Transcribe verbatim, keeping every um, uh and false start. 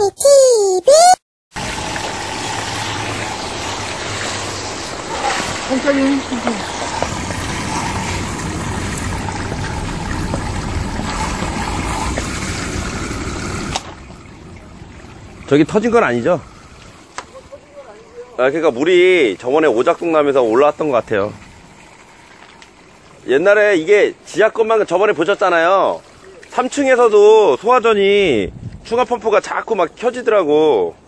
티비 천천히. 저기 터진 건 아니죠? 아, 그러니까 물이 저번에 오작동 나면서 올라왔던 것 같아요. 옛날에 이게 지하 것만 저번에 보셨잖아요. 삼 층에서도 소화전이 충화 펌프가 자꾸 막 켜지더라고.